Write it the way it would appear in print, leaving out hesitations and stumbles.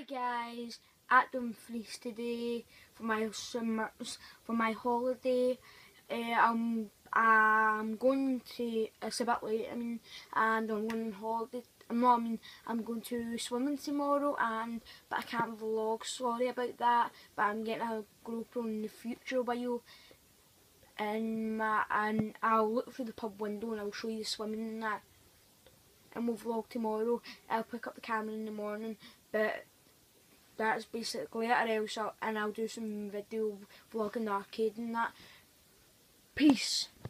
guys, at Dumfries today for my holiday. I'm going to, it's a bit late, and I'm going on holiday. I'm going to swimming tomorrow, but I can't vlog, sorry about that, but I'm getting a GoPro in the future while, and I'll look through the pub window and I'll show you the swimming and that, and we'll vlog tomorrow. I'll pick up the camera in the morning, but that's basically it, or else I'll do some video vlogging the arcade and that. Peace.